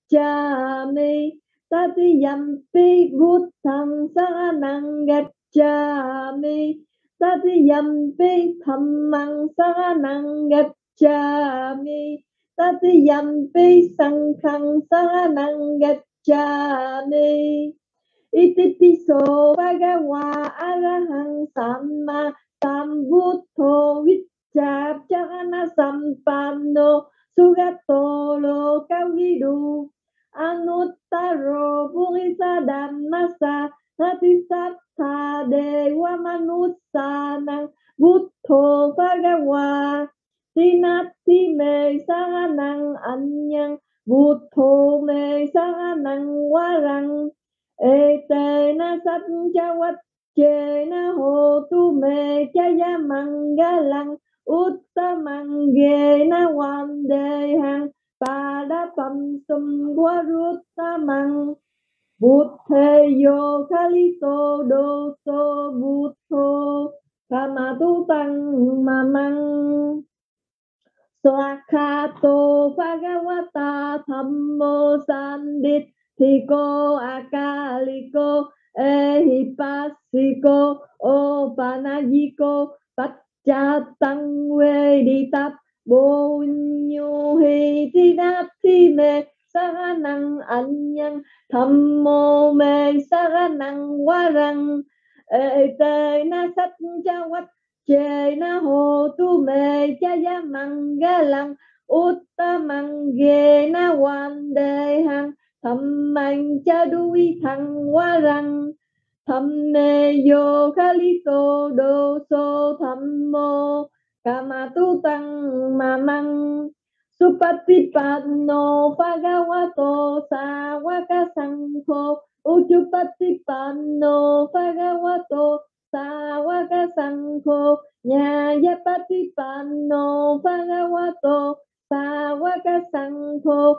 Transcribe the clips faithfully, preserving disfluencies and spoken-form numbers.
gacchami tatiyampi buddhang saranang gacchami tatiyampi dhammang saranang gacchami tatiyampi sanghang saranang gacchami Itipiso bhagava arahang samma sambuddho vicchacchana sampanno sugato lokavidu anuttaro purisa dhammasa ratisattha dewa manussanang buddho bhagava tinatti me saranang anyang buddho me saranang warang Etena satchawachena hotu me chaya mangalang uttamangena vandehang padapam sumvaruttamang buddheyo kalito doso buddho kamatutang mamang Swakato Bhagavata Dhammo Sandit Thiko Akaliko Ehipasiko Opanayiko Pachtatang Veditap Bonyohi Tinati Me Saranang Anyang Dhammo Me Saranang Warang Etena Satchawat Chena hotu me chaya mangalang uttamangena vandehang dhammang chadui thang warang dhamme yo kalito doso dhammo kamatutang mamang supatipanno bhagavato sawaka sangho uchupatipanno bhagavato Sawaka Sangho Nyayapatipanno Bhagavato Sawaka Sangho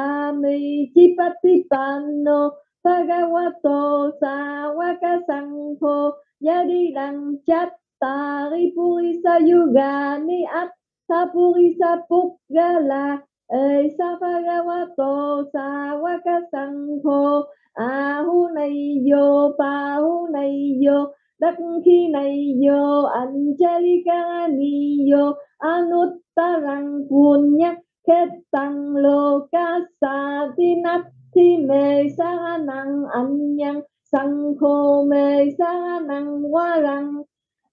Samicipatipanno Bhagavato Sawaka Sangho Yadidang Chattari Purisa Yugani Atta Purisa Puggala Esa Bhagavato Sawaka Sangho Ahunayyo Pahunayyo Đắc khi này yo Anjalika ni yo Anuttarang punyak Khetang lokasa Tinatti me saranang anyang Sangho me saranang warang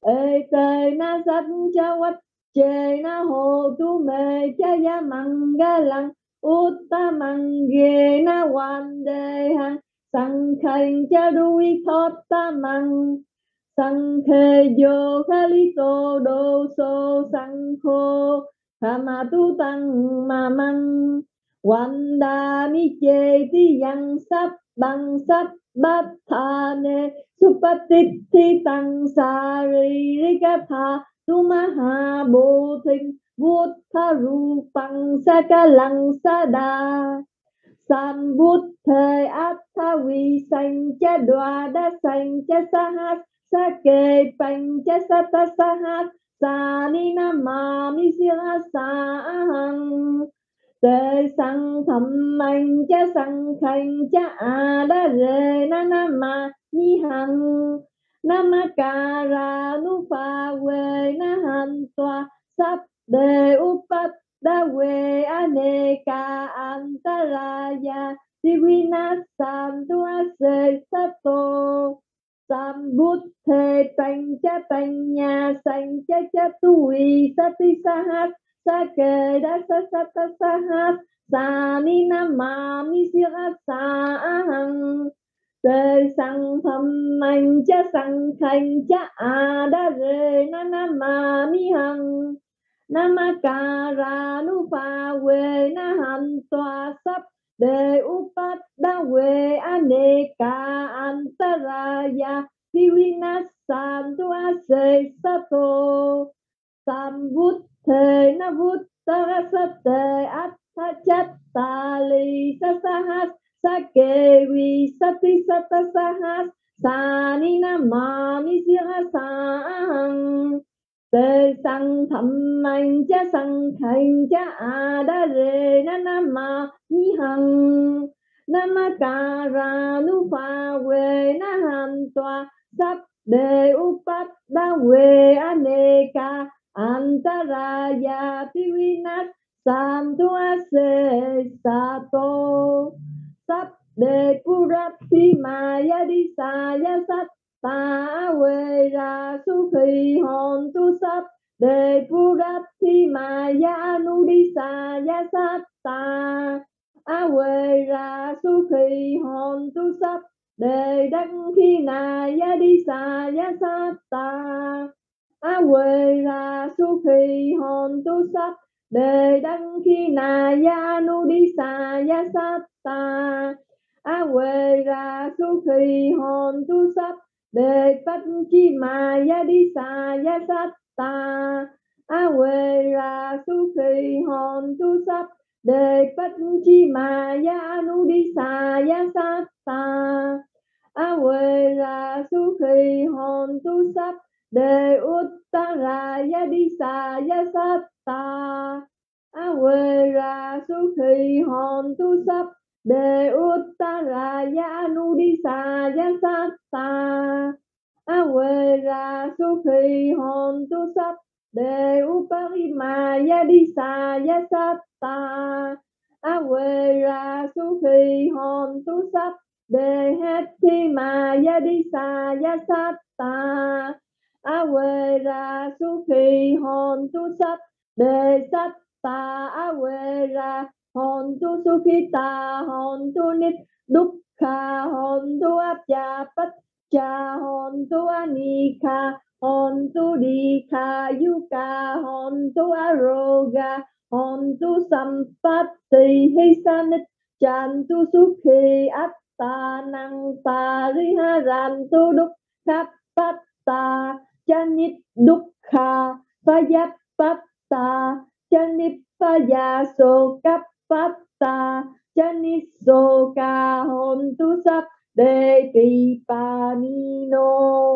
Etena satchawat Chena hotu me chaya mangalang Uttamangena vandehang Sankhang chadui thottamang Sankhe yo kalito doso sankho kamatutang mamang Vandami cheti yang sap bang sap bhathane supatithi tang saririkatha tumaha bodhing buddha rupang sakalang sada Sambuddhe attha vi sancha dvada sancha sahas Sake pancha sata sahat Sani namami sirasahang Te sang tham anh cha sang khanh cha adare na nama ni hằng Namakara nupa we na han toa Sap de upat da we aneka antaraya Divinasam tuase sato Sambuddhe pancha panya sancha chatui sati sahat Sake dasa sata sahat Sani namami sirasahang Te sang tham anh cha sang khanh cha adare na namami hằng Namakara nupa we na han toa sap De upat da we aneka antaraya Divinasam tuase sato Sambuddhe na buddha sate attha chattali sasahas Sake vi sati sata sahas Sani namami sirasahang Te sang tham anh cha sang khanh cha adare na nama ni hằng Akara nupa we nahan toa sắp đề upat đa we aneka antaraya tivinat santua se sato sắp đề purati maya di saya sat ta we ra su khi hòn tu sắp đề purati maya nu di saya sat ta awe ra su khi hòn tu sắp đề đăng khi naya đi sa ya sát ta awe ra su khi hòn tu sắp đề đăng khi naya nu đi sa ya sát ta awe ra su khi hòn tu sắp đề bách chi maya đi sa ya sát ta awe ra su khi hòn tu sắp đề bách chi maya nu đi sa ya sát ta awe ra su khi hòn tu sắp đề uttaraya đi sa ya sát ta awe ra su khi hòn tu sắp đề uttaraya nu đi sa ya sát ta awe ra su khi hòn tu sắp đề uparimaya đi sa ya sát ta awe ra su khi hòn tu sắp đề hết thi maya đi sa ya sát ta awe ra su khi hòn tu sắp đề sát ta awe ra hòn tu su khi ta hòn tu nít dukkha hòn tu apya pacha hòn tu anika hòn tu dikha yuka hòn tu aroga hòn tu sampatti hisanit chan tu sukhi atta năng pariharan tu dukkha patta chanit dukkha payapatta chanit payaso kapatta chanit soka hòn tu sắp đề tỳ panino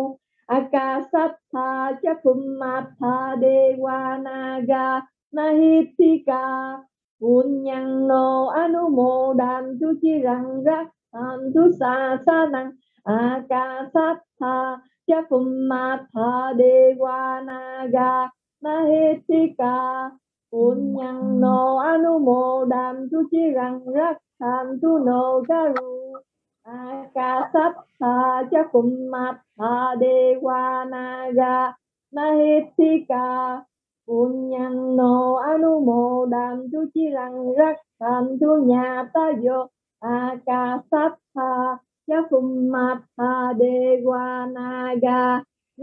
akasattha chakumatha devanaga nahitika punyang no anumodan tu chirang rakhan tu sa sa năng akasattha chakumatha devanaga nahitika punyang no anumodan tu chirang rakhan tu no garu akasattha chakumatha devanaga nahitika punyang no anumodan tu chirang rakhan tu nyatayo akasattha chakumatha devanaga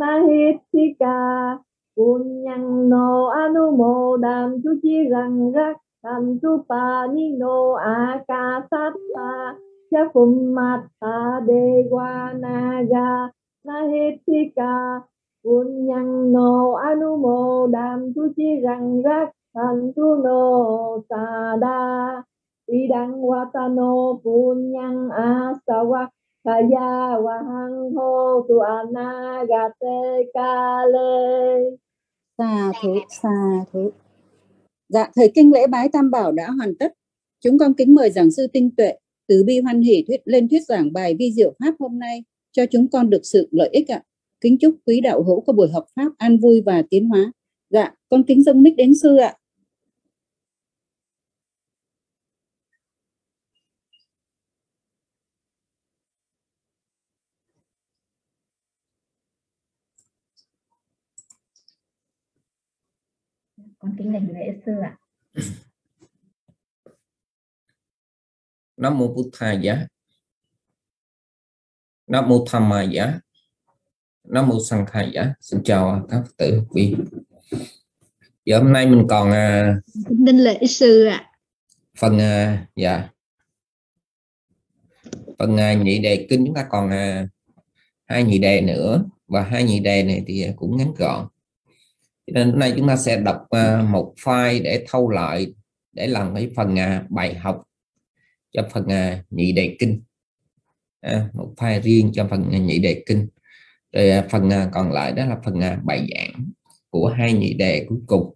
nahitika punyang no anumodan tu chirang rakhan tu panino akasattha chakumatha devanaga nahitika punyang no anumodan tu chirang rakhan tu no sada idang watano punyang asawa kaya wahang ho tu anagate kale. Xà thú, xà thú. Dạ, thời kinh lễ bái Tam Bảo đã hoàn tất. Chúng con kính mời giảng sư Tinh Tuệ từ bi hoan hỷ thuyết lên thuyết giảng bài vi diệu pháp hôm nay cho chúng con được sự lợi ích ạ. Kính chúc quý đạo hữu có buổi học pháp an vui và tiến hóa. Dạ, con kính dâng mic đến sư ạ. Con kính đảnh lễ sư ạ. Nam mô Buddhaya. Nam mô Dhammaya. Nam mô Sanghaya. Xin chào các Phật tử quý. Giờ hôm nay mình còn uh, đảnh lễ sư ạ. Phần uh, dạ. Phần uh, nhị đề kinh chúng ta còn uh, hai nhị đề nữa, và hai nhị đề này thì cũng ngắn gọn. Nên hôm nay chúng ta sẽ đọc uh, một file để thâu lại để làm cái phần uh, bài học cho phần uh, nhị đề kinh, à, một file riêng cho phần uh, nhị đề kinh. Rồi uh, phần uh, còn lại đó là phần uh, bài giảng của hai nhị đề cuối cùng.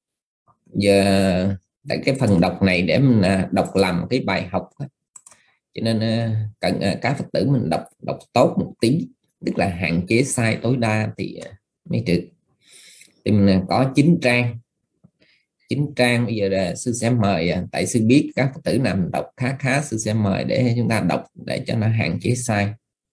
Giờ tại cái phần đọc này để mình uh, đọc làm cái bài học đó, cho nên à, cần à, các Phật tử mình đọc đọc tốt một tí, tức là hạn chế sai tối đa thì à, mới được. Thì mình có chín trang chín trang bây giờ là sư sẽ mời, tại sư biết các Phật tử nào mình đọc khá khá, sư sẽ mời để chúng ta đọc để cho nó hạn chế sai.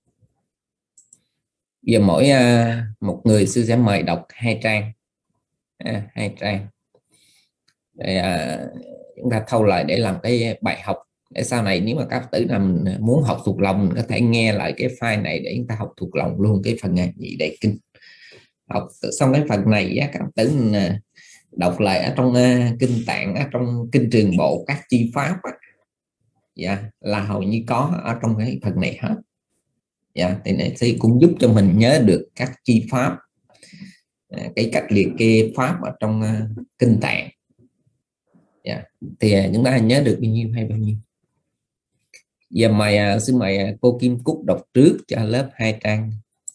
Bây giờ mỗi uh, một người sư sẽ mời đọc hai trang, à, hai trang để uh, chúng ta thâu lại để làm cái bài học, để sau này nếu mà các Phật tử nào mình muốn học thuộc lòng mình có thể nghe lại cái file này để chúng ta học thuộc lòng luôn cái phần nhị đệ kinh. Học xong cái phần này các Phật tử mình uh, đọc lại ở trong uh, kinh tạng, ở trong kinh Trường Bộ các chi pháp á, dạ, là hầu như có ở trong cái phần này hết. Dạ, thì này thì cũng giúp cho mình nhớ được các chi pháp, à, cái cách liệt kê pháp ở trong uh, kinh tạng. Dạ, thì uh, chúng ta nhớ được bao nhiêu hay bao nhiêu. Giờ mời uh, xin mời uh, cô Kim Cúc đọc trước cho lớp hai trang.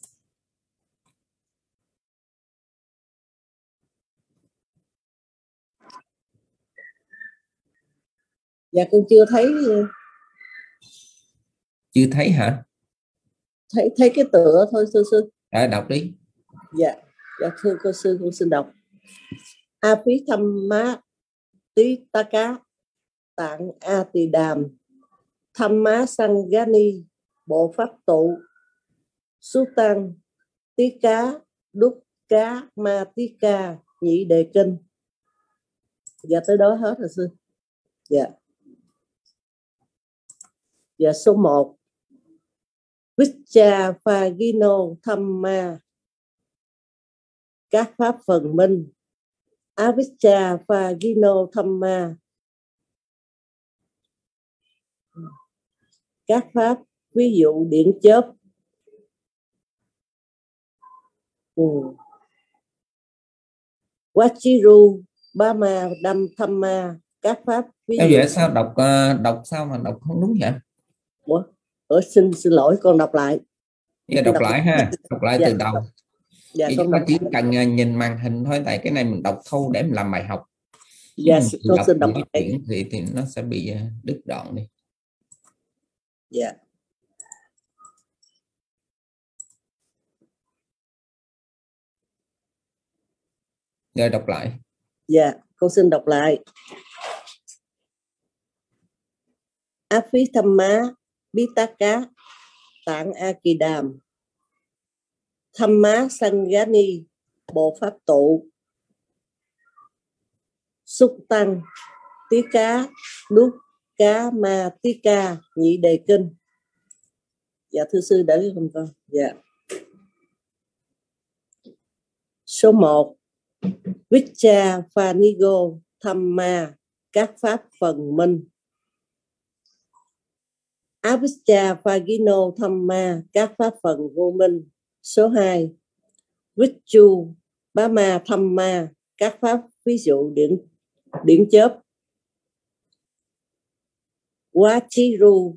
Dạ con chưa thấy. Chưa thấy hả? Thấy thấy cái tựa thôi sư sư. À, đọc đi. Dạ, dạ thưa cô sư, con xin đọc. A Phí Tham Má Tí Ta Cá Tạng A Tỳ Đàm Tham Má Sang Gani Bộ Pháp Tụ Su Tăng Tí Cá Đúc Cá Ma Tí Ca Nhị Đề Kinh. Dạ tới đó hết rồi sư. Dạ. Dạ số một Vicha Phagino Thamma các pháp phần minh. Avicca Phagino Thamma các pháp ví dụ điện chớp. ừ. Vachiru Bama Đam Thamma các pháp ví Sao dụ. vậy? Sao đọc uh, đọc sao mà đọc không đúng vậy? Ủa? Ủa, xin xin lỗi, con đọc lại. Giờ đọc, đọc lại ha, đọc lại dạ, từ đầu. đọc. Dạ, Thì con chúng ta đọc chỉ lại. cần uh, nhìn màn hình thôi, tại cái này mình đọc thâu để mình làm bài học. Dạ, con đọc xin đọc cái lại. chuyện thì, thì nó sẽ bị uh, đứt đoạn đi. Dạ. Rồi đọc lại. Dạ, con xin đọc lại. A Phí Tham Má Bí Tá Cá Tạng A Kỳ Đàm Tham Má Sangani Bộ Pháp Tụ Xúc Tăng Tí Cá Đúc Cá Ma Tí Ca Nhị Đề Kinh. Dạ thưa sư đỡ không con. Dạ. Số một Vicha Phanigo Thamma các pháp phần minh. Avicca Phagino Thamma các pháp phần vô minh. Số hai Vichu Bama Thamma các pháp ví dụ điển điển chớp. Vachiru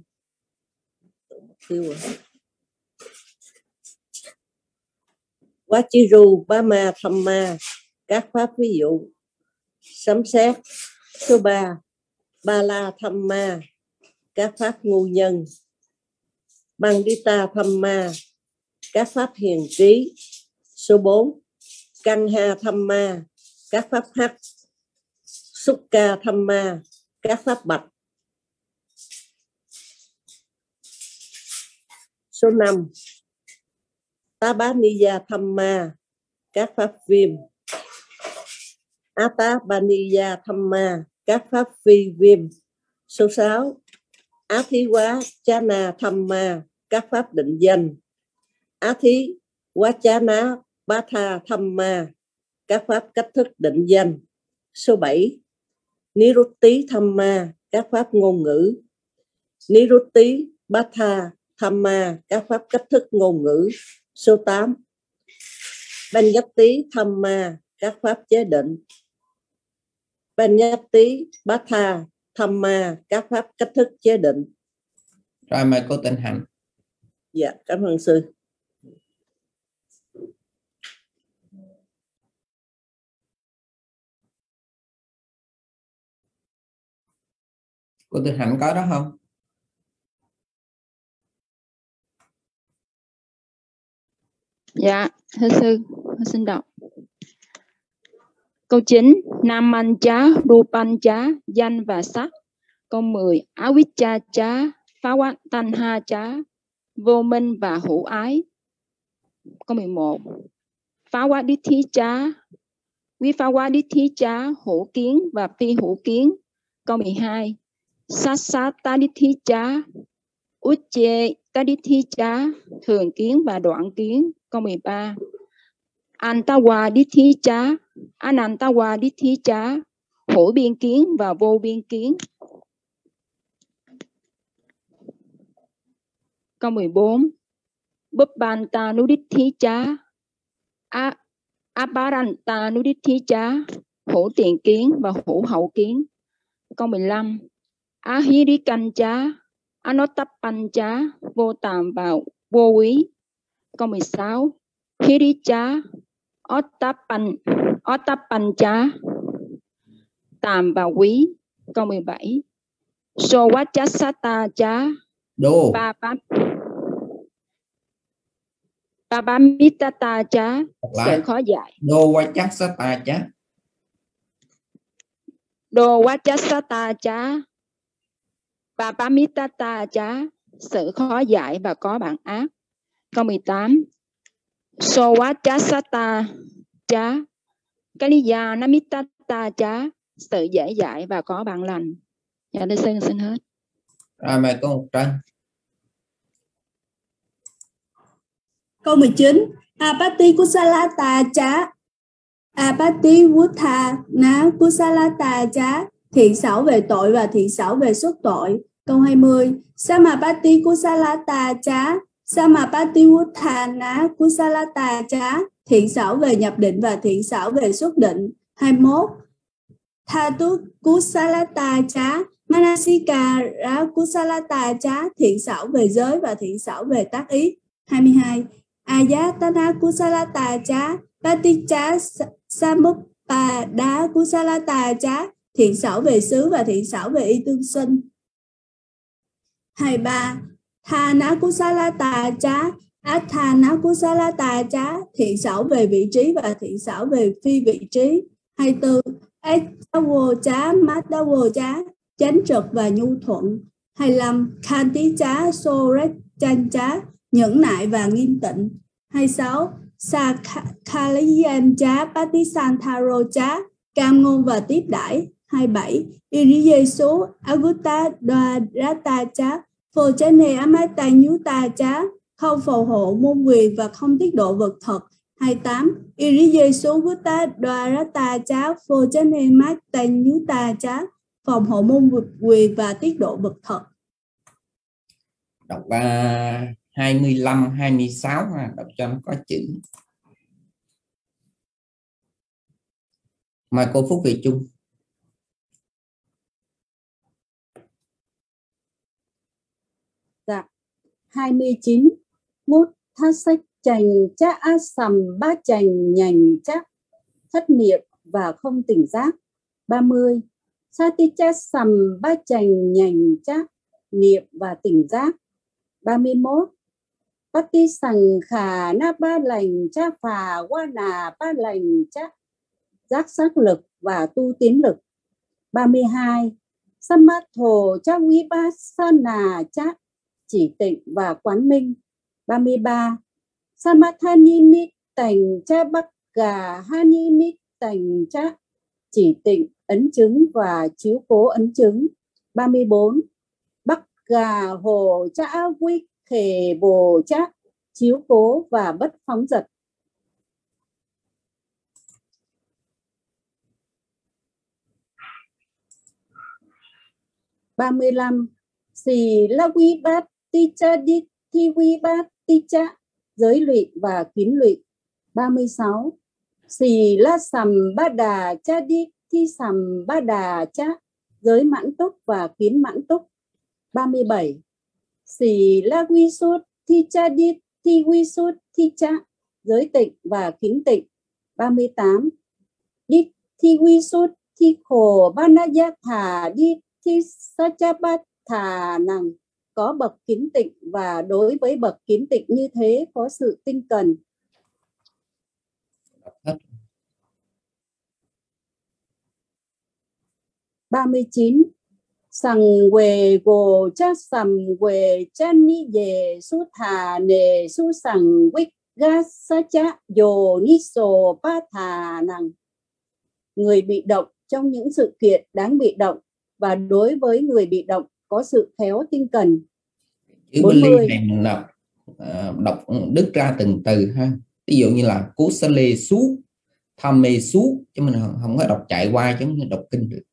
Vachiru Bama Thamma các pháp ví dụ sấm sét. Số ba Bala Thamma các pháp ngu nhân. Bandita Thamma các pháp hiền trí. Số bốn Kanha Thamma các pháp hắc. Sukka Thamma các pháp bạch. Số năm Tabaniya Thamma các pháp viêm. Atabaniya Thamma các pháp phi viêm. Số sáu Á thí quá chana Thamma các pháp định danh. Á thí quá chana Batha Thamma các pháp cách thức định danh. Số bảy Nirutti Thamma các pháp ngôn ngữ. Nirutti Batha Thamma các pháp cách thức ngôn ngữ. Số tám Banyati Thamma các pháp chế định. Banyati Batha Thamma các pháp cách thức chế định. Rồi mời cô Tịnh Hạnh. Dạ, cảm ơn sư. Cô Tịnh Hạnh có đó không? Dạ, thưa sư, con xin đọc. Câu chín, Nam Man chá, Rupan chá, danh và sắc. Câu mười, Avicca chá, Phá quát Thanh Ha chá, vô minh và hữu ái. Câu mười một, Phá quát Đít Thí chá, Quý phá quát Đít Thí chá, hữu kiến và phi hữu kiến. Câu mười hai, Sát sát tá Đít Thí chá, Út chê tá Đít Thí chá, thường kiến và đoạn kiến. Câu mười ba, Antawa Đít Thí chá, Anantawa Đít Thí chá, hữu biên kiến và vô biên kiến. Câu mười bốn, Bupanta Nudit Thí chá, Aparanta Nudit Thí chá, hữu tiền kiến và hữu hậu kiến. Câu mười lăm, Ahirikan chá, Anotapan chá, vô tàm và vô quý. Câu mười sáu, Hiri chá, Otapan, Otapan chá, tàm và quý. Câu mười bảy, Sowachasata chá, Đô Papamitata chá, sự khó giải. Đô Wachasata chá. Đô Wachasata chá, Papamitata chá, sự khó giải và có bản ác. Câu mười tám, Sowachasata chá, Kaliya Namitata chá, sự dễ dãi và có bạn lành. Dạ thưa sư, xin hết. Rồi mời cô Ngọc Trân. Câu mười chín, Apati Kusalata chá, Apati Vuttha ná Kusalata chá, thiện xảo về tội và thiện xảo về xuất tội. Câu hai mươi, Samapati Kusalata chá, Samapati Vuttha ná Kusalata chá, thiện xảo về nhập định và thiện xảo về xuất định. hai mươi mốt, Thatu Kusalata chá, Manasika ra Kusalata chá, thiện xảo về giới và thiện xảo về tác ý. hai mươi hai, Ayatana Kusalata chá, Paticha Samuppada Kusalata chá, thiện xảo về xứ và thiện xảo về y tương sinh. hai mươi ba, Thana Kusalata chá, Athana Kusalata chá, thiện xảo về vị trí và thiện xảo về phi vị trí. hai mươi tư, Etawo chá, Matawo chá, chánh trực và nhu thuận. hai mươi lăm, Khanti chá, Sorechan chá, nhẫn nại và nghiêm tịnh. hai mươi sáu, Sakhaliyan chá, Patisantaro chá, cam ngôn và tiếp đãi. hai mươi bảy, Iriyesu Agutta Dwarata chá, Phô Chane Amata Nyuta chá, không phù hộ môn quyền và không tiết độ vật thật. hai mươi tám, Iriyesu Gutta Dwarata chá, Phô Chane Amata Nyuta chá, phòng hộ môn quyền và tiết độ vật thật. Đọc uh, hai mươi lăm, hai mươi sáu ha, đọc cho nó có chữ. Mời cô Phúc Thị Trung. Dạ. hai mươi chín, Mút Thát Sách Chành Chá Á Sầm Ba Chành Nhành Chắc, thất niệm và không tỉnh giác. ba mươi, Sati Chá Sầm Ba Chành Nhành Chắc, niệm và tỉnh giác. ba mươi mốt, Pati Sằng Khả Na Ba Lành Cha Phà Qua Nà Ba Lành Chắc, giác sắc lực và tu tiến lực. ba mươi hai, Samatho Cha Quý Ba Sa Nà Chắc, chỉ tịnh và quán minh. ba mươi ba, Samathani Mít Tành Cha Bắc Gà Hani Mít Tành Chắc, chỉ tịnh ấn chứng và chiếu cố ấn chứng. ba mươi bốn, Bắc Gà Hồ Cha Quý Khề Bồ Chắc, chiếu cố và bất phóng dật. ba mươi lăm, Sì La Quý Bát Ti Cha Đi Thi Quý Bát Ti Cha, giới lụy và kiến lụy. ba mươi sáu, Sì La Sầm Ba Đà Cha Đi Thi Sầm Ba Đà Cha, giới mãn túc và kiến mãn túc. ba mươi bảy, Sì La Quy Sút Thi Cha Đi Thi Quy Sút Thi Cha, giới tịnh và kiến tịnh. ba mươi tám, Đi Thi Quy Sút Thi Khổ Ba Na Giác Thả Đi Thi Sa Cha Bát Thả Năng, có bậc kiến tịnh và đối với bậc kiến tịnh như thế có sự tinh cần. ba mươi chín. Sằng quê gồ cha sầm quê cha ni về su thà nề su sằng quích ga sa cha dồ ni sồ ba thà năng. Người bị động trong những sự kiện đáng bị động và đối với người bị động có sự khéo tinh cần. Chữ Bali này mình đọc, đọc đứt ra từng từ ha. Ví dụ như là cố sa lê sú, tham mê sú, chứ mình không, không có đọc chạy qua giống như đọc kinh được.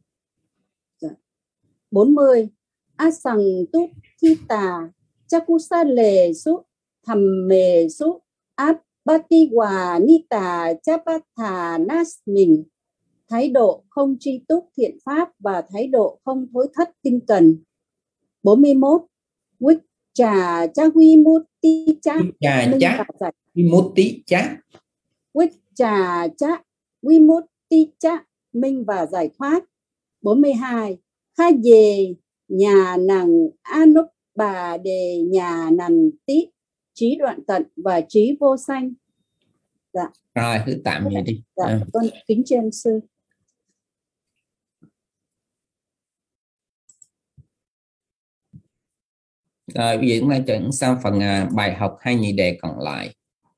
bốn mươi. Asang túc thi tà chakusa lê sú, tham mê sú, áp bati hòa ni tà chapatha nas mình. Thái độ không tri túc thiện pháp và thái độ không thối thất tinh cần. bốn mươi mốt. Quýt trà cha huy muti cha trà cha muti cha Quýt trà cha huy muti cha minh và giải thoát. bốn mươi hai. Kha về nhà nằng anup bà đề nhà nằng tí trí đoạn tận và trí vô sanh. Dạ. Rồi cứ tạm vậy đi. Dạ, à. Con kính tri sư. Rồi bây giờ chúng ta chuyển sang phần uh, bài học hai nhị đề còn lại.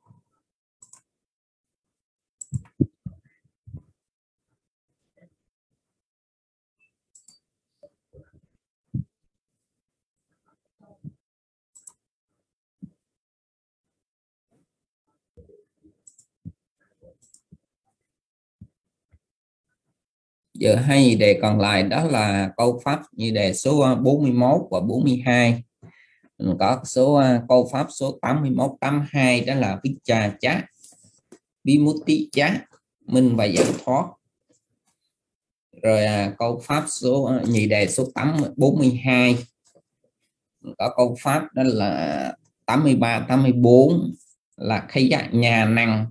Giờ hai nhị đề còn lại đó là câu pháp nhị đề số bốn mươi mốt và bốn mươi hai. Mình có số uh, câu pháp số tám mươi mốt, tám mươi hai đó là Vicha Chá, Vimutti Chá, minh và giải thoát. Rồi uh, câu pháp số uh, nhị đề số bốn mươi hai mình có câu pháp đó là tám mươi ba, tám mươi bốn là Khaya nhà năng,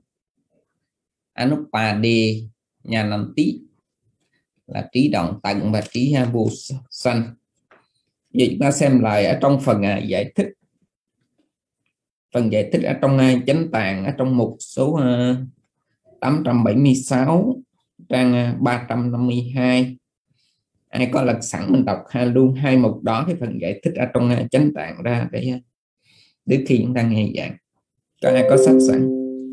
Anupadi nhà năng tí là trí đoạn tận và trí vô sanh. Giờ chúng ta xem lại ở trong phần uh, giải thích. Phần giải thích ở trong uh, chánh tạng ở trong mục số uh, tám trăm bảy mươi sáu trang uh, ba trăm năm mươi hai. Ai có lật sẵn mình đọc ha, luôn hai mục đó, cái phần giải thích ở trong uh, chánh tạng ra để uh, đến khi chúng ta nghe giảng. Có ai có sách sẵn?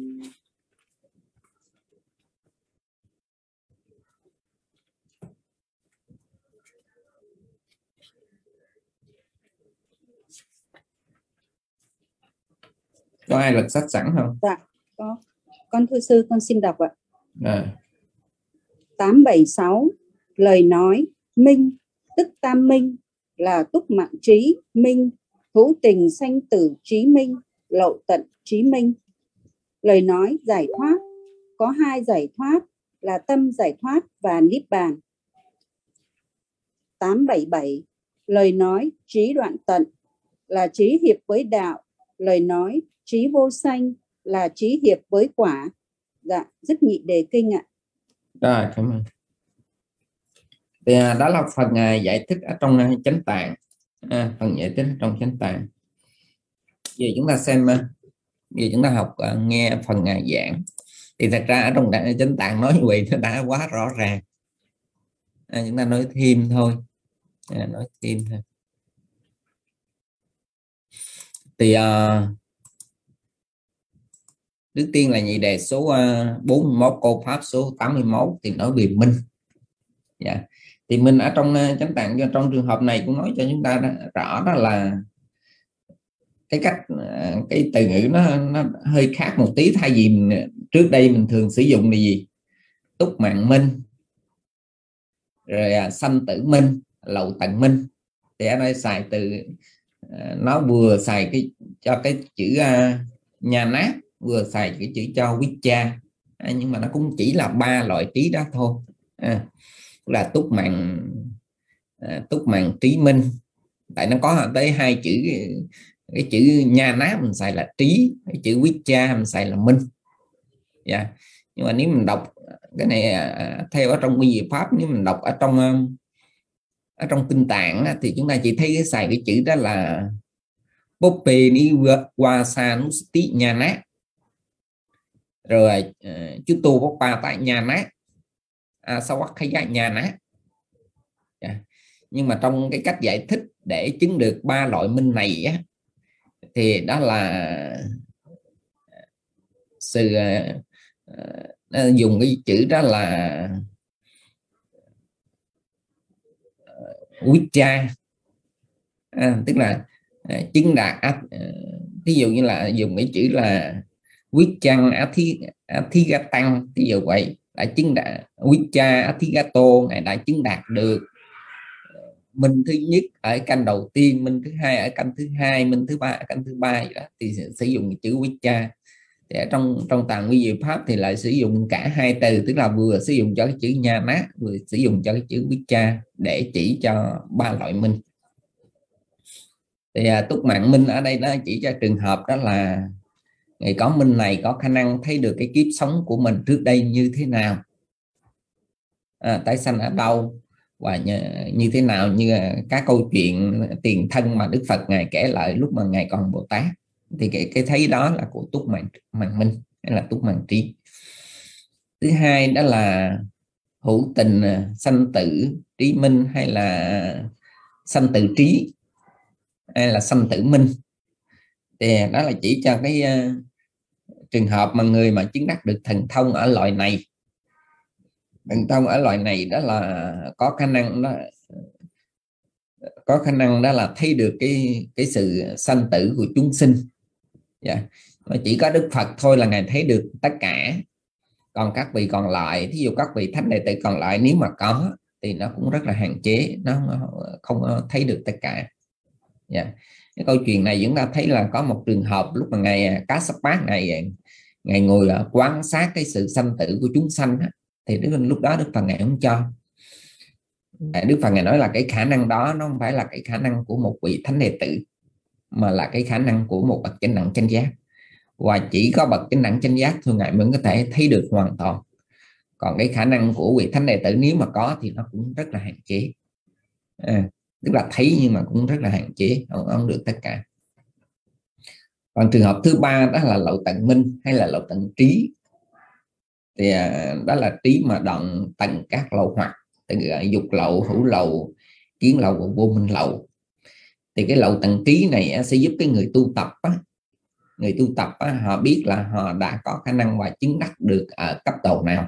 Có ai lật sách sẵn không? Dạ, có. Con thưa sư, con xin đọc ạ. À. tám bảy sáu. Lời nói minh, tức tam minh, là túc mạng trí minh, hữu tình sanh tử trí minh, lậu tận trí minh. Lời nói giải thoát, có hai giải thoát là tâm giải thoát và niết bàn. tám bảy bảy. Lời nói trí đoạn tận, là trí hiệp với đạo. Lời nói trí vô sanh, là trí hiệp với quả. Dạ, dứt nhị đề kinh ạ. Rồi, cảm ơn. Thì à, đó là phần à, giải thích ở trong à, chánh tạng. À, phần giải thích trong chánh tạng. Giờ chúng ta xem, à, giờ chúng ta học à, nghe phần à, giảng. Thì thật ra ở trong chánh tạng nói như vậy nó đã quá rõ ràng. À, chúng ta nói thêm thôi. À, nói thêm thôi. Thì à, trước tiên là nhị đề số uh, bốn mươi mốt, câu pháp số tám mươi mốt thì nói về minh. Dạ. Thì minh ở trong uh, chánh tạng trong trường hợp này cũng nói cho chúng ta đó, rõ đó là cái cách uh, cái từ ngữ nó, nó hơi khác một tí. Thay vì mình, trước đây mình thường sử dụng là gì? Túc mạng minh, rồi uh, sanh tử minh, lậu tận minh. Thì ở đây xài từ uh, nó vừa xài cái cho cái chữ uh, nhà nát, vừa xài cái chữ cho Vicha, à, nhưng mà nó cũng chỉ là ba loại trí đó thôi. À, là túc mạng à, túc mạng trí minh, tại nó có tới hai chữ. Cái chữ nhà nát mình xài là trí, cái chữ Vicha mình xài là minh. Yeah. Nhưng mà nếu mình đọc cái này à, theo ở trong quy diệu pháp, nếu mình đọc ở trong ở trong kinh tạng thì chúng ta chỉ thấy cái xài cái chữ đó là Poppe ni Wasa Nusti nhà nát. Rồi uh, chú tu có ba tại nhà nát, à, sau khi nhà nát. Yeah. Nhưng mà trong cái cách giải thích để chứng được ba loại minh này á, thì đó là sự uh, dùng cái chữ đó là Viccha, à, tức là uh, chứng đạt, uh, ví dụ như là dùng cái chữ là Vichang Athigatang, ví dụ vậy, đã chứng đạt Vicha Athigato, ngài đã chứng đạt được minh thứ nhất ở canh đầu tiên, minh thứ hai ở canh thứ hai, minh thứ ba ở canh thứ ba vậy đó, thì sử dụng chữ Vicha. Thì ở trong trong tạng vi diệu pháp thì lại sử dụng cả hai từ, tức là vừa sử dụng cho cái chữ nha nát, vừa sử dụng cho cái chữ Vicha để chỉ cho ba loại minh. Thì à, túc mạng minh ở đây nó chỉ cho trường hợp đó là người có minh này có khả năng thấy được cái kiếp sống của mình trước đây như thế nào, à, tái sanh ở đâu và như, như thế nào, như các câu chuyện tiền thân mà Đức Phật ngài kể lại lúc mà ngài còn Bồ Tát. Thì cái, cái thấy đó là của túc mạng, mạng minh hay là túc mạng trí. Thứ hai đó là hữu tình sanh tử trí minh, hay là sanh tử trí, hay là sanh tử minh. Thì đó là chỉ cho cái uh, trường hợp mà người mà chứng đắc được thần thông ở loại này. Thần thông ở loại này đó là có khả năng đó có khả năng đó là thấy được cái cái sự sanh tử của chúng sinh. Yeah. Chỉ có Đức Phật thôi là ngài thấy được tất cả, còn các vị còn lại, thí dụ các vị thánh đệ tử còn lại nếu mà có thì nó cũng rất là hạn chế, nó không thấy được tất cả. Yeah. Cái câu chuyện này chúng ta thấy là có một trường hợp lúc mà ngài Kassapa này ngài ngồi quan sát cái sự sanh tử của chúng sanh, thì lúc đó Đức Phật ngài không cho. Đức Phật ngài nói là cái khả năng đó nó không phải là cái khả năng của một vị thánh đệ tử, mà là cái khả năng của một bậc chánh đẳng chánh giác, và chỉ có bậc chánh đẳng chánh giác thôi ngài mới có thể thấy được hoàn toàn. Còn cái khả năng của vị thánh đệ tử nếu mà có thì nó cũng rất là hạn chế, à, tức là thấy nhưng mà cũng rất là hạn chế, không, không được tất cả. Còn trường hợp thứ ba đó là lậu tận minh hay là lậu tận trí. Thì à, đó là trí mà đoạn tận các lậu hoặc, từ dục lậu, hữu lậu, kiến lậu và vô minh lậu. Thì cái lậu tận trí này sẽ giúp cái người tu tập á, người tu tập á, họ biết là họ đã có khả năng và chứng đắc được ở cấp độ nào,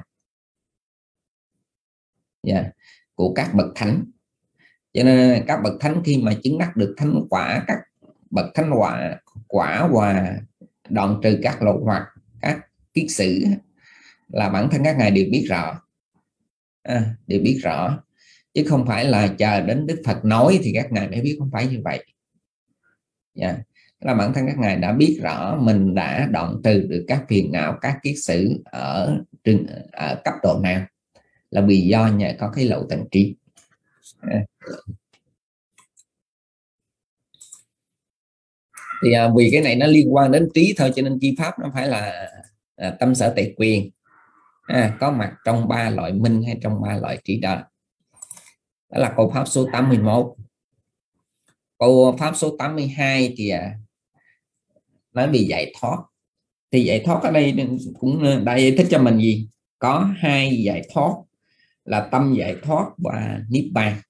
yeah, của các bậc thánh. Cho nên các bậc thánh khi mà chứng đắc được thánh quả, các bậc thánh quả quả và đoạn trừ các lậu hoặc, các kiết sử, là bản thân các ngài đều biết rõ, à, đều biết rõ, chứ không phải là chờ đến Đức Phật nói thì các ngài mới biết, không phải như vậy. Yeah. Là bản thân các ngài đã biết rõ mình đã đoạn trừ được các phiền não, các kiết sử ở, ở cấp độ nào, là vì do nhờ có cái lậu tận trí. À. Thì à, vì cái này nó liên quan đến trí thôi, cho nên chi pháp nó phải là à, tâm sở tệ quyền, à, có mặt trong ba loại minh hay trong ba loại trí đó. Đó là câu pháp số tám mươi mốt. Câu pháp số tám mươi hai thì à, nói về giải thoát. Thì giải thoát ở đây cũng đã giải thích cho mình gì? Có hai giải thoát là tâm giải thoát và niết bàn.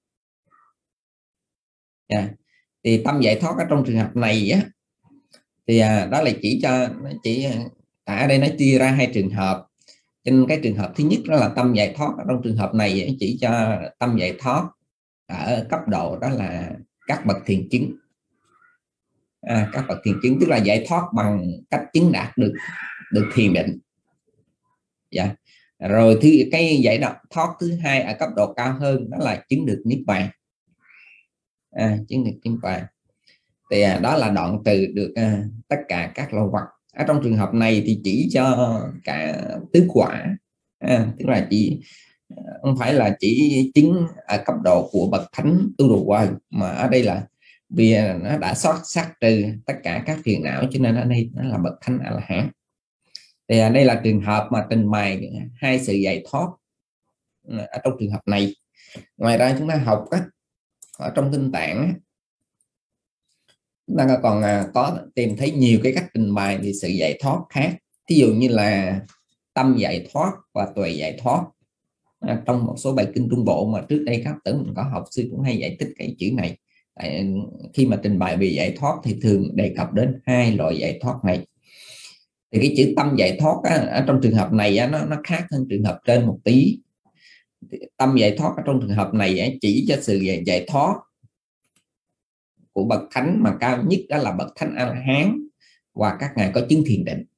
Yeah. Thì tâm giải thoát ở trong trường hợp này á, thì à, đó là chỉ cho chỉ ở đây nó chia ra hai trường hợp. Trên cái trường hợp thứ nhất đó là tâm giải thoát, ở trong trường hợp này chỉ cho tâm giải thoát ở cấp độ đó là các bậc thiền chứng. À, các bậc thiền chứng tức là giải thoát bằng cách chứng đạt được được thiền định. Dạ. Rồi thứ cái giải thoát thứ hai ở cấp độ cao hơn đó là chứng được niết bàn. À, chứng được niết bàn. Thì à, đó là đoạn trừ được à, tất cả các lậu hoặc. Ở trong trường hợp này thì chỉ cho cả tứ quả, à, tức là chỉ không phải là chỉ chứng ở cấp độ của bậc thánh tu đồ hoài, mà ở đây là vì nó đã xót sát trừ tất cả các phiền não, cho nên ở đây nó là bậc thánh A La Hán. Thì ở đây là trường hợp mà trình bày hai sự giải thoát ở trong trường hợp này. Ngoài ra chúng ta học á, ở trong kinh tạng chúng ta còn có tìm thấy nhiều cái cách trình bày về sự giải thoát khác. Ví dụ như là tâm giải thoát và tuệ giải thoát. À, trong một số bài kinh Trung Bộ mà trước đây các tử mình có học, sư cũng hay giải thích cái chữ này. Tại khi mà trình bày về giải thoát thì thường đề cập đến hai loại giải thoát này. Thì cái chữ tâm giải thoát á, ở trong trường hợp này á, nó nó khác hơn trường hợp trên một tí. Tâm giải thoát ở trong trường hợp này á, chỉ cho sự giải thoát của bậc thánh mà cao nhất, đó là bậc thánh A-la-hán và các ngài có chứng thiền định.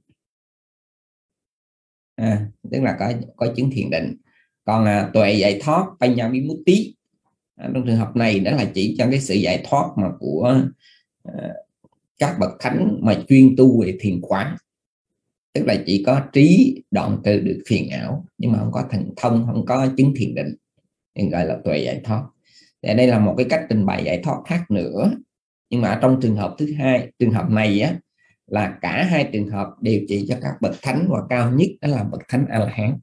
À, tức là có có chứng thiền định. Còn à, tuệ giải thoát Paññāvimutti à, trong trường hợp này đó là chỉ cho cái sự giải thoát mà của à, các bậc thánh mà chuyên tu về thiền quán, tức là chỉ có trí đoạn trừ được phiền não nhưng mà không có thần thông, không có chứng thiền định, nên gọi là tuệ giải thoát. Thì đây là một cái cách trình bày giải thoát khác nữa. Nhưng mà trong trường hợp thứ hai, trường hợp này á, là cả hai trường hợp đều chỉ cho các bậc thánh và cao nhất đó là bậc thánh A-la-hán.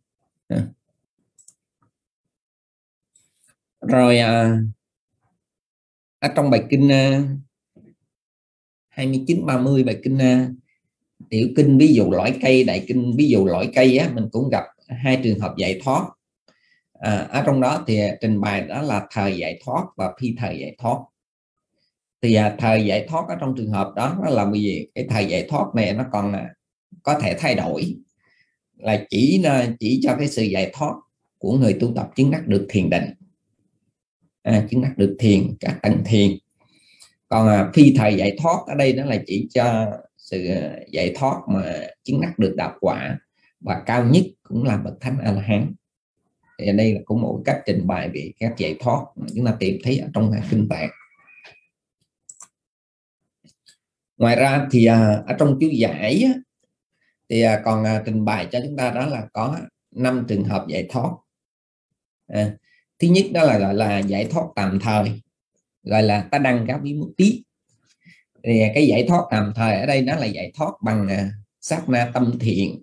Rồi à, ở trong bài kinh à, hai mươi chín ba mươi, bài kinh à, tiểu kinh ví dụ lõi cây, đại kinh ví dụ lõi cây á, mình cũng gặp hai trường hợp giải thoát. À, ở trong đó thì trình bày đó là thời giải thoát và phi thời giải thoát. Thì à, thời giải thoát ở trong trường hợp đó nó là vì cái thời giải thoát này nó còn à, có thể thay đổi, là chỉ chỉ cho cái sự giải thoát của người tu tập chứng đắc được thiền định, à, chứng đắc được thiền, các tầng thiền. Còn à, phi thời giải thoát ở đây nó là chỉ cho sự giải thoát mà chứng đắc được đạo quả, và cao nhất cũng là bậc thánh A-la-hán. Thì đây là cũng một cách trình bày về các giải thoát mà chúng ta tìm thấy ở trong kinh Tạng. Ngoài ra thì à, ở trong chú giải á, thì à, còn à, trình bày cho chúng ta đó là có năm trường hợp giải thoát. À, thứ nhất đó là gọi là giải thoát tạm thời, gọi là Tadanga-vimutti. Thì cái giải thoát tạm thời ở đây nó là giải thoát bằng à, sát na tâm thiện.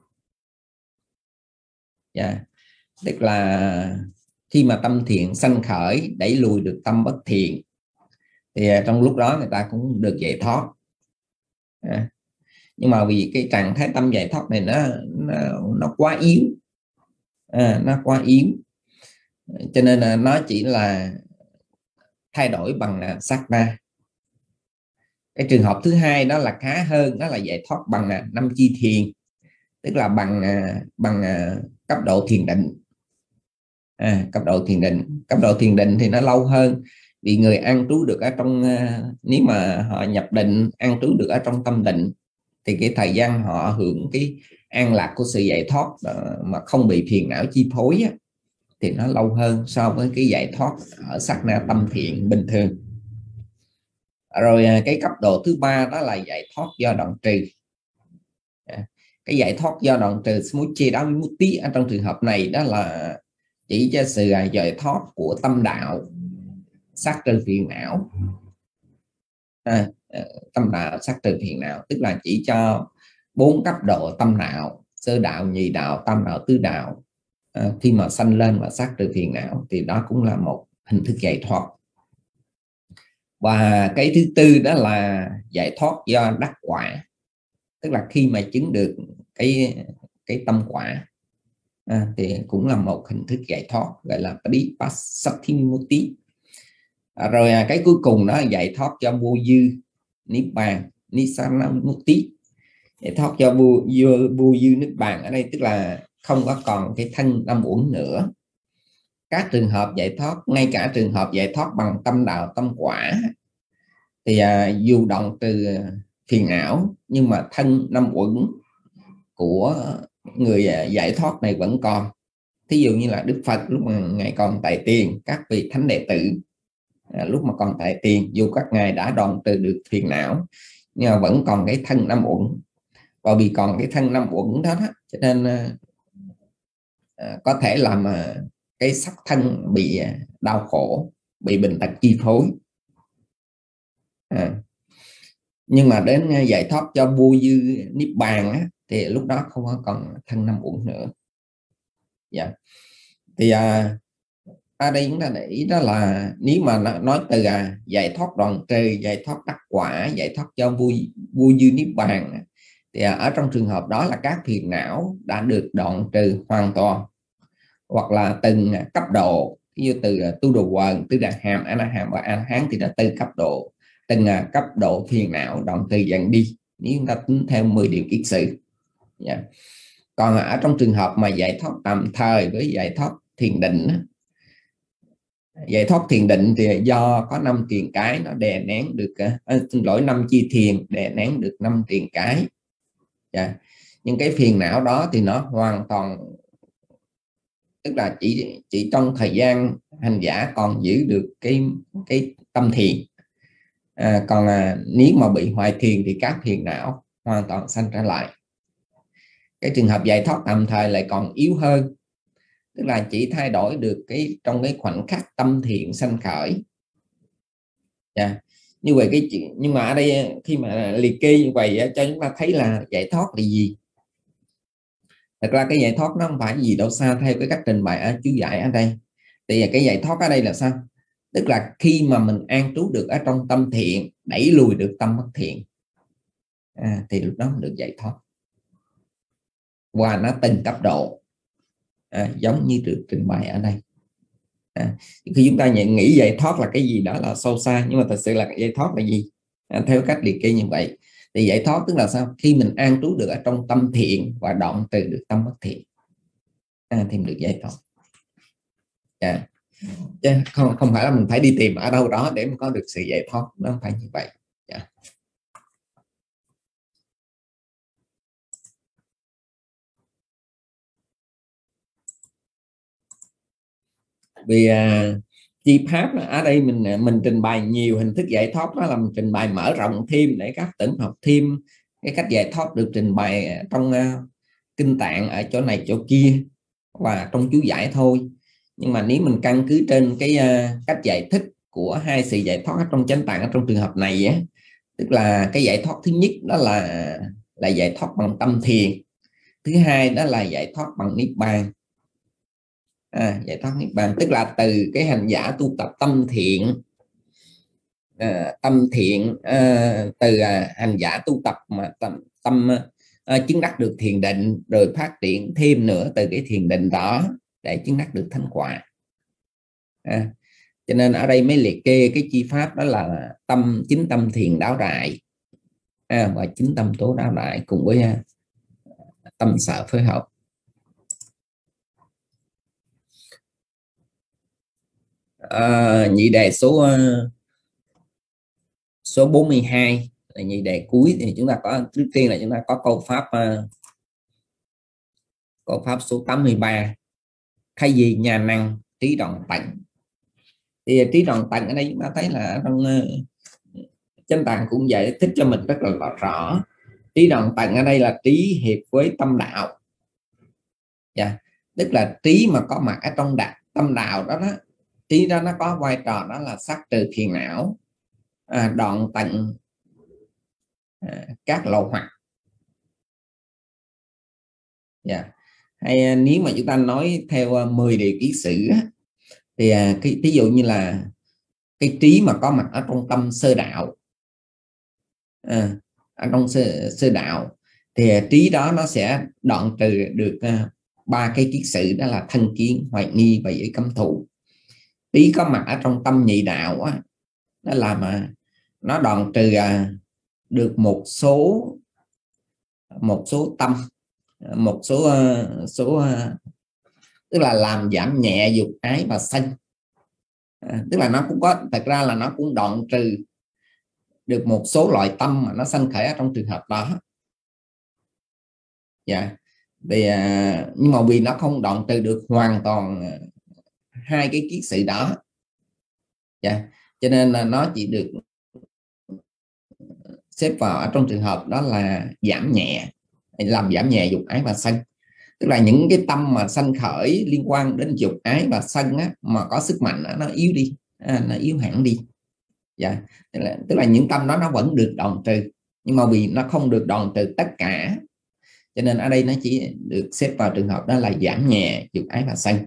Yeah. Tức là khi mà tâm thiện sanh khởi đẩy lùi được tâm bất thiện thì à, trong lúc đó người ta cũng được giải thoát. À, nhưng mà vì cái trạng thái tâm giải thoát này nó nó, nó quá yếu, à, nó quá yếu, cho nên là nó chỉ là thay đổi bằng sát na. Cái trường hợp thứ hai đó là khá hơn, đó là giải thoát bằng năm chi thiền, tức là bằng bằng cấp độ thiền định. À, cấp độ thiền định, cấp độ thiền định thì nó lâu hơn, vì người an trú được ở trong, nếu mà họ nhập định an trú được ở trong tâm định thì cái thời gian họ hưởng cái an lạc của sự giải thoát mà không bị phiền não chi phối á, thì nó lâu hơn so với cái giải thoát ở sát na tâm thiện bình thường. Rồi cái cấp độ thứ ba đó là giải thoát do đoạn trừ. Cái giải thoát do đoạn trừ Samuccaya-vimutti ở trong trường hợp này đó là chỉ cho sự giải thoát của tâm đạo, sát trừ phiền não. À, tâm đạo sát trừ phiền não tức là chỉ cho bốn cấp độ tâm đạo: sơ đạo, nhị đạo, tam đạo, tứ đạo. À, khi mà sanh lên và sát trừ phiền não thì đó cũng là một hình thức giải thoát. Và cái thứ tư đó là giải thoát do đắc quả, tức là khi mà chứng được cái cái tâm quả, à, thì cũng là một hình thức giải thoát, gọi là Paripassatthimmutti. À, rồi cái cuối cùng đó là giải thoát do vô dư niết bàn, Nissanamutti. Giải thoát do vô, vô, vô dư niết bàn ở đây tức là không có còn cái thân năm uẩn nữa. Các trường hợp giải thoát, ngay cả trường hợp giải thoát bằng tâm đạo, tâm quả thì à, dù đoạn trừ phiền não nhưng mà thân năm uẩn của người giải thoát này vẫn còn. Thí dụ như là Đức Phật lúc mà ngài còn tại tiền, các vị thánh đệ tử à, lúc mà còn tại tiền, dù các ngài đã đoạn trừ được phiền não nhưng mà vẫn còn cái thân năm uẩn. Và vì còn cái thân năm uẩn đó, đó cho nên à, có thể làm à, cái sắc thân bị đau khổ, bị bệnh tật chi phối. À, nhưng mà đến giải thoát cho vô dư niết bàn á, thì lúc đó không có còn thân năm uẩn nữa. Dạ. Thì à, ở đây chúng ta để ý đó là nếu mà nói từ à, giải thoát đoạn trừ, giải thoát đắc quả, giải thoát cho vô, vô dư niết bàn thì à, ở trong trường hợp đó là các phiền não đã được đoạn trừ hoàn toàn, hoặc là từng cấp độ, như từ tu đồ quần, tứ đà hàm, a la hàm và a la hán thì là từng cấp độ, từng cấp độ phiền não đoạn từ dần đi, nếu chúng ta tính theo mười điều kiết sử. Yeah. Còn ở trong trường hợp mà giải thoát tạm thời với giải thoát thiền định, giải thoát thiền định thì do có năm triền cái nó đè nén được, à, xin lỗi, năm chi thiền đè nén được năm triền cái. Yeah. Nhưng cái phiền não đó thì nó hoàn toàn, tức là chỉ chỉ trong thời gian hành giả còn giữ được cái cái tâm thiền, à, còn à, nếu mà bị hoại thiền thì các phiền não hoàn toàn sanh trở lại. Cái trường hợp giải thoát tạm thời lại còn yếu hơn, tức là chỉ thay đổi được cái trong cái khoảnh khắc tâm thiện sanh khởi. Yeah. Như vậy cái chuyện, nhưng mà ở đây khi mà liệt kê như vậy cho chúng ta thấy là giải thoát là gì. Thật ra cái giải thoát nó không phải gì đâu xa theo cái cách trình bày ở chú giải ở đây. Thì cái giải thoát ở đây là sao? Tức là khi mà mình an trú được ở trong tâm thiện, đẩy lùi được tâm bất thiện, à, thì lúc đó mình được giải thoát. Và nó từng cấp độ, à, giống như được trình bày ở đây. À, khi chúng ta nhận nghĩ giải thoát là cái gì đó là sâu xa, nhưng mà thật sự là giải thoát là gì? À, theo cách liệt kê như vậy thì giải thoát tức là sao? Khi mình an trú được ở trong tâm thiện và đoạn từ được tâm bất thiện, à, thì mình được giải thoát. À, chứ không, không phải là mình phải đi tìm ở đâu đó để mình có được sự giải thoát, nó không phải như vậy. À. Vì à, chi pháp ở đây mình mình trình bày nhiều hình thức giải thoát, đó là mình trình bày mở rộng thêm để các tỉnh học thêm cái cách giải thoát được trình bày trong uh, kinh tạng ở chỗ này chỗ kia và trong chú giải thôi. Nhưng mà nếu mình căn cứ trên cái uh, cách giải thích của hai sự giải thoát trong chánh tạng ở trong trường hợp này á, tức là cái giải thoát thứ nhất đó là là giải thoát bằng tâm thiền, thứ hai đó là giải thoát bằng niết bàn. À, giải thoát niết bàn tức là từ cái hành giả tu tập tâm thiện, à, tâm thiện à, từ à, hành giả tu tập mà tâm, tâm à, chứng đắc được thiền định, rồi phát triển thêm nữa từ cái thiền định đó để chứng đắc được thánh quả. À, cho nên ở đây mới liệt kê cái chi pháp đó là tâm chính tâm thiền đáo đại, à, và chính tâm tố đáo đại cùng với à, tâm sở phối hợp. À, nhị đề số số bốn mươi hai là nhị đề cuối, thì chúng ta có trước tiên là chúng ta có câu pháp uh, câu pháp số tám mươi ba, khai gì nhà năng trí đoạn tận. Thì trí đoạn tận ở đây chúng ta thấy là trong uh, chánh tạng cũng giải thích cho mình rất là rõ. Trí đoạn tận ở đây là trí hiệp với tâm đạo. Yeah. Tức là trí mà có mặt ở trong đạo, tâm đạo đó, đó trí đó nó có vai trò đó là sát trừ phiền não, à, đoạn tận à, các lậu hoặc. Yeah. Hay nếu mà chúng ta nói theo mười điều kiết sử thì à, cái ví dụ như là cái trí mà có mặt ở trong tâm sơ đạo, à, ở trong sơ, sơ đạo thì trí đó nó sẽ đoạn trừ được ba à, cái kiết sử, đó là thân kiến, hoài nghi và giới cấm thủ. Trí có mặt ở trong tâm nhị đạo á, nó làm à, nó đoạn trừ à, được một số một số tâm, một số uh, số uh, tức là làm giảm nhẹ dục ái và sân, à, tức là nó cũng có, thật ra là nó cũng đoạn trừ được một số loại tâm mà nó sanh khởi ở trong trường hợp đó. Dạ. Thì uh, nhưng mà vì nó không đoạn trừ được hoàn toàn uh, hai cái kiết sử đó, dạ, cho nên là nó chỉ được xếp vào ở trong trường hợp đó là giảm nhẹ, làm giảm nhẹ dục ái và sân. Tức là những cái tâm mà sanh khởi liên quan đến dục ái và sân á, mà có sức mạnh á, nó yếu đi, à, nó yếu hẳn đi. Dạ. Tức là, tức là những tâm đó nó vẫn được đoạn trừ, nhưng mà vì nó không được đoạn trừ tất cả, cho nên ở đây nó chỉ được xếp vào trường hợp đó là giảm nhẹ dục ái và sân.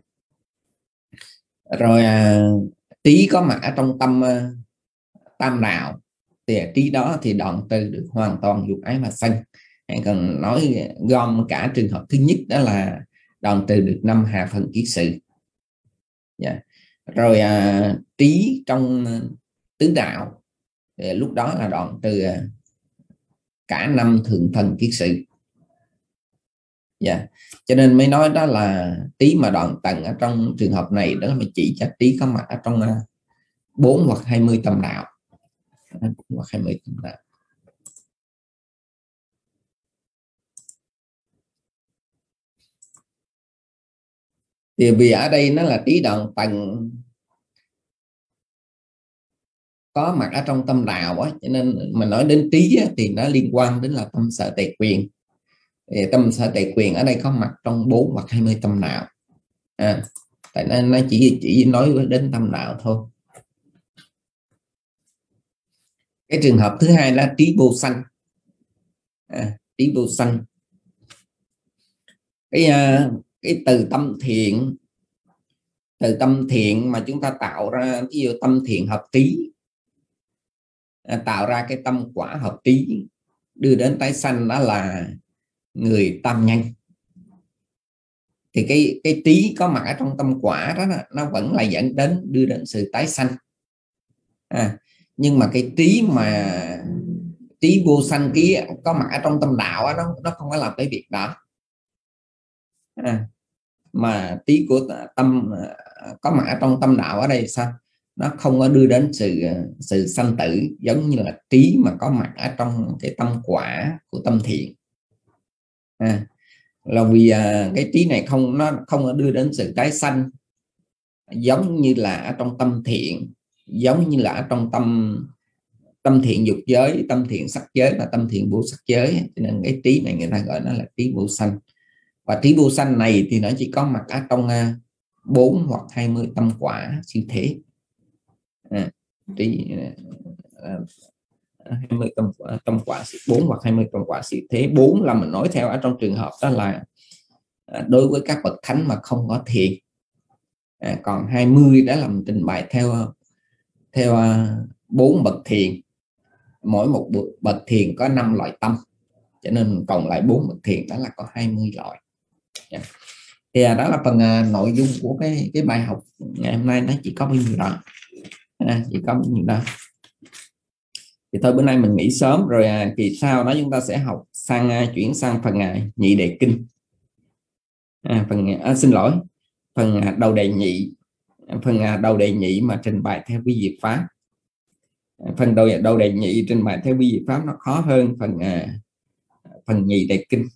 Rồi à, trí có mặt ở trong tâm uh, tam đạo thì trí đó thì đoạn trừ được hoàn toàn dục ái và sân. Hay cần nói gom cả trường hợp thứ nhất đó là đoạn từ được năm hạ phần kiết sự. Yeah. Rồi à, trí trong tứ đạo thì lúc đó là đoạn từ à, cả năm thượng phần kiết sự. Yeah. Cho nên mới nói đó là trí mà đoạn tầng ở trong trường hợp này đó là chỉ cho trí có mặt ở trong bốn uh, hoặc hai mươi tâm đạo, hoặc hai mươi tâm đạo. Thì vì ở đây nó là trí đoạn tầng có mặt ở trong tâm đạo á, cho nên mình nói đến trí á, thì nó liên quan đến là tâm sở tề quyền. Thì tâm sở tề quyền ở đây có mặt trong bốn hoặc hai mươi tâm đạo. À, tại nó, nó chỉ chỉ nói đến tâm đạo thôi. Cái trường hợp thứ hai là trí vô sanh. À, trí vô sanh. Cái cái từ tâm thiện, từ tâm thiện mà chúng ta tạo ra, ví dụ tâm thiện hợp trí, à, tạo ra cái tâm quả hợp trí đưa đến tái sanh, đó là người tam nhân. Thì cái cái trí có mặt ở trong tâm quả đó, nó vẫn là dẫn đến đưa đến sự tái sanh. À, nhưng mà cái trí mà trí vô sanh kia có mặt ở trong tâm đạo đó, nó nó không có làm cái việc đó. À, mà trí của tâm có mặt ở trong tâm đạo ở đây sao? Nó không có đưa đến sự sự sanh tử giống như là trí mà có mặt ở trong cái tâm quả của tâm thiện. À, là vì à, cái trí này không nó không có đưa đến sự tái sanh giống như là ở trong tâm thiện, giống như là ở trong tâm tâm thiện dục giới, tâm thiện sắc giới và tâm thiện vô sắc giới. Cho nên cái trí này người ta gọi nó là trí vô sanh. Và trí vô sanh này thì nó chỉ có mặt ở trong bốn uh, hoặc hai mươi tâm quả siêu thế. À, trí uh, hai mươi tâm quả, tâm quả bốn hoặc hai mươi tâm quả siêu thế. Bốn là mình nói theo ở trong trường hợp đó là uh, đối với các bậc thánh mà không có thiền. À, còn hai mươi đó là mình trình bày theo theo bốn uh, bậc thiền. Mỗi một bậc thiền có năm loại tâm, cho nên cộng lại bốn bậc thiền đó là có hai mươi loại. Yeah. Thì đó là phần uh, nội dung của cái cái bài học ngày hôm nay, nó chỉ có bao nhiêu đó. À, chỉ có bao nhiêu đó. Thì thôi bữa nay mình nghỉ sớm rồi, à, kỳ sau đó chúng ta sẽ học sang uh, chuyển sang phần uh, nhị đề kinh. À, phần à, xin lỗi phần uh, đầu đề nhị, phần uh, đầu đề nhị mà trình bày theo vi diệt pháp. Phần đầu đầu đề nhị trình bày theo vi diệt pháp nó khó hơn phần uh, phần nhị đề kinh.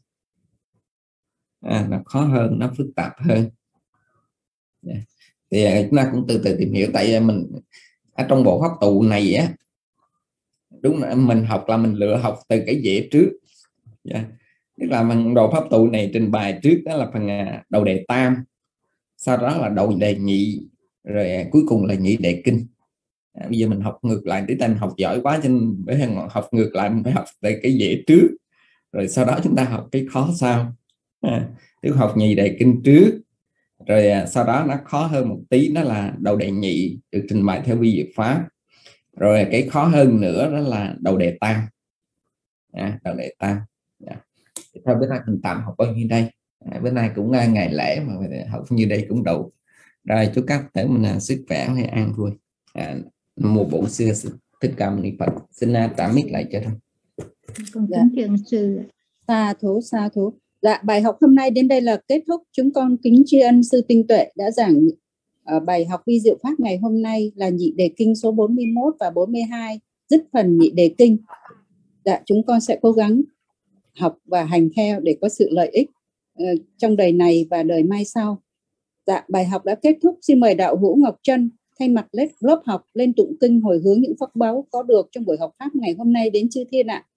À, nó khó hơn, nó phức tạp hơn. Yeah. Thì chúng ta cũng từ từ tìm hiểu. Tại mình ở trong bộ pháp tụ này á, đúng là mình học là mình lựa học từ cái dễ trước. Yeah. Tức là mình bộ pháp tụ này trình bày trước đó là phần đầu đề tam, sau đó là đầu đề nhị, rồi cuối cùng là nhị đề kinh. À, bây giờ mình học ngược lại, tí tên học giỏi quá cho nên phải học ngược lại, mình phải học từ cái dễ trước, rồi sau đó chúng ta học cái khó sau. À, tức học nhị đề kinh trước, rồi à, sau đó nó khó hơn một tí, đó là đầu đề nhị được trình bày theo vi diệt pháp, rồi cái khó hơn nữa đó là đầu đề tam. À, đầu đề tam. À, thôi bữa nay mình tạm học bao nhiêu đây. À, bữa nay cũng uh, ngày lễ mà học như đây cũng đủ rồi. Chúc các thể mình uh, sức khỏe hay an vui. À, một bộ xưa Thích Ca Mâu Ni Phật. Xin uh, tạm mic lại cho thôi. Con kính thưa sư. Sa thú sa thú. Dạ, bài học hôm nay đến đây là kết thúc. Chúng con kính tri ân sư Tinh Tuệ đã giảng uh, bài học vi diệu pháp ngày hôm nay là nhị đề kinh số bốn mươi mốt và bốn mươi hai, dứt phần nhị đề kinh. Dạ, chúng con sẽ cố gắng học và hành theo để có sự lợi ích uh, trong đời này và đời mai sau. Dạ, bài học đã kết thúc. Xin mời đạo hữu Ngọc Trân thay mặt lớp học lên tụng kinh hồi hướng những phước báu có được trong buổi học pháp ngày hôm nay đến chư thiên ạ.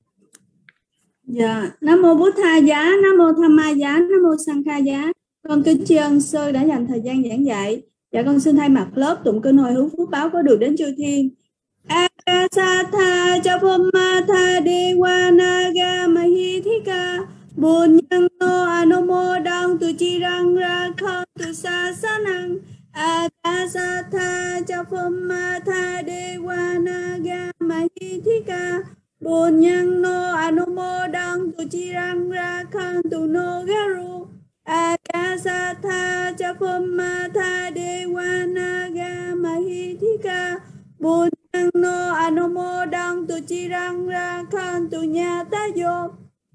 Dạ, Nam mô Bụt Tha Giá, Nam mô Tham Ma Giá, Nam mô Sang Kha Giá. Con kính tri ân sư đã dành thời gian giảng dạy. Dạ, con xin thay mặt lớp tụng kinh hồi hướng phước báo có được đến chư thiên. Akasatha Chapoma Tha Dewa Naga Mahithika Bunyano Anomodang Tu Chirang Rakhan Tu Sasanang. Akasatha Chapoma Tha Dewa Naga Mahithika Bunyano Anomodang Tu Chirang Rakhan Tu Nogaru. Akasatha Akasatha cha Phammatha Dewa Naga Mahithika Bunyano Anumodan tu Chirang Rakhan tu Nyata Yo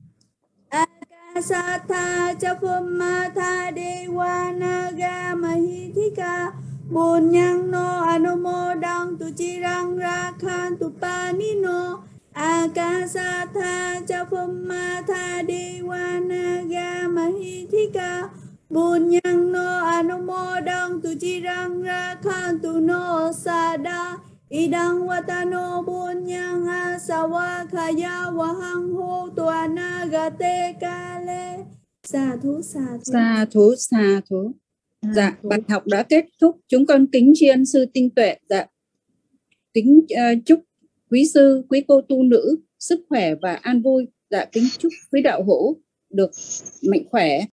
Akasatha cha Phammatha Dewa Naga Mahithika Bunyano Anumodan tu Chirang Rakhan tu Panino Akasatha cha Phammatha Dewa Naga Mahithika Bunyano Anumodan tu Chirang Rakhan tu No Sada Idang Watano Bunyang Asawa Khaya Wahang Ho Tua Nagate Kale. Sa thú sa thú Sa thú sa thú. Dạ, bài học đã kết thúc. Chúng con kính tri ân sư Tinh Tuệ. Dạ, kính uh, chúc quý sư, quý cô tu nữ sức khỏe và an vui. Dạ, kính chúc quý đạo hữu được mạnh khỏe.